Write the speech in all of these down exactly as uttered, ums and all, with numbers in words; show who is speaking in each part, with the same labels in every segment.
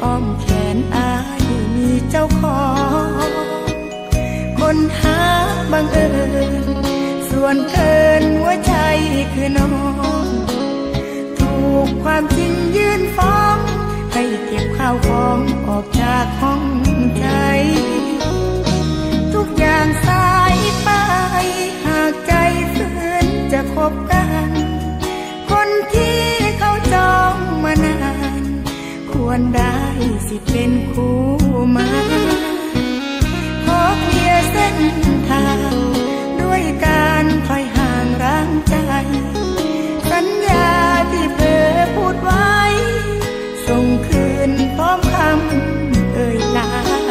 Speaker 1: อ้อมแขนอายมีเจ้าของคนหาบังเอิญส่วนเกินหัวใจคือน้องถูกความจริงยื่นฟ้องให้เก็บข้าวของออกจากห้องใจทุกอย่างสายไปหากใจฝืนจะคบกันคนที่เขาจองมานานควรได้สิเป็นคู่มาขอเคลียร์เส้นทางด้วยการถอยห่างร่างใจสัญญาที่เผลอพูดไว้ส่งคืนพร้อมคำเอ่ยลา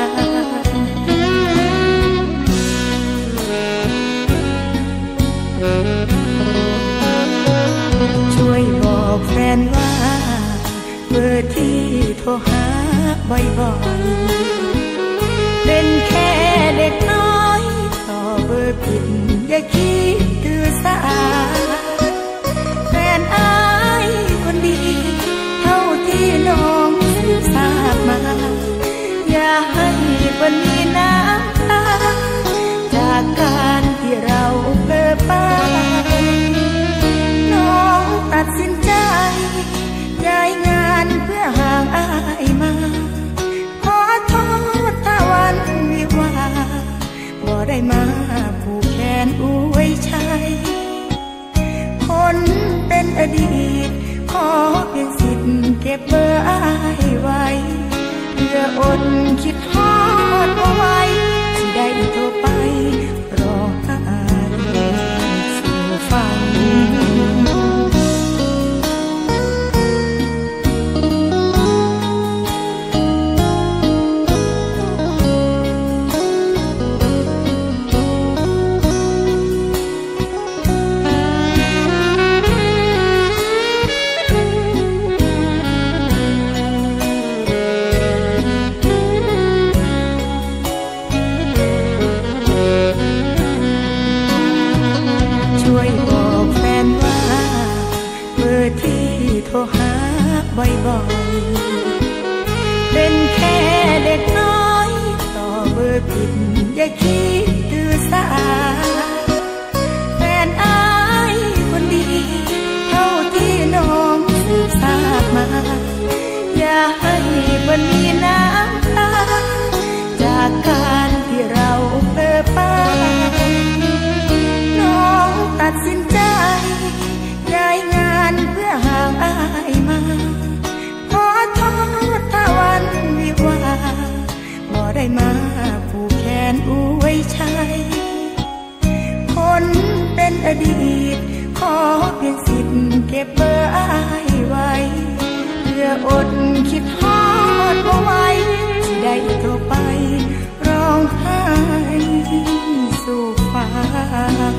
Speaker 1: ช่วยบอกแฟนว่าเบอร์ที่โทรหาบ่อยๆเป็นแค่เด็กน้อยต่อเบอร์ผิดอย่าคิดถือสาแฟนอายคนดีเท่าที่น้องสืบทราบมาอย่าให้วันนี้น้ำตาจากการที่เราเผลอไปน้องตัดสินใจย้ายงานเพื่อห่างอายมาขอโทษถ้าวันวิวาบ่ได้มาผูกแขนอวยชัยคนเป็นอดีตขอเพียงสิทธิ์เก็บเบอร์อายไว้เพื่ออดคิดทอดเอาไว้ที่ได้โทรไปรอหาสู่ฟังโทรหาบ่อยๆเป็นแค่เด็กน้อยต่อเบอร์ผิดอย่าคิดถือสาแฟนอายคนดีเท่าที่น้องสืบทราบมาอย่าให้วันนี้น้ำตาจากการที่เราเผลอไปน้องตัดสินใจย้ายงานเพื่อห่างอายมาขอโทษถ้าวันวิวาบ่ได้มาผูกแขนอวยชัยคนเป็นอดีตขอเพียงสิทธิ์เก็บเบอร์อายไว้เพื่ออดคิดทอดเอาไว้ที่ได้โทรไปร้องไห้สู่ฟัง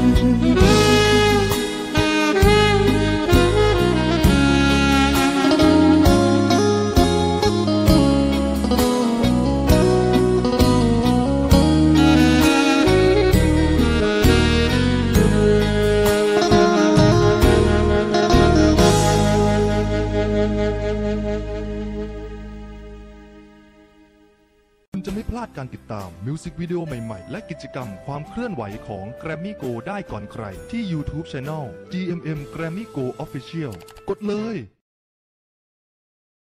Speaker 2: จะไม่พลาดการติดตามมิวสิกวิดีโอใหม่ๆและกิจกรรมความเคลื่อนไหวของ Grammy Go ได้ก่อนใครที่ YouTube Channel จี เอ็ม เอ็ม Grammy Go Official กดเลย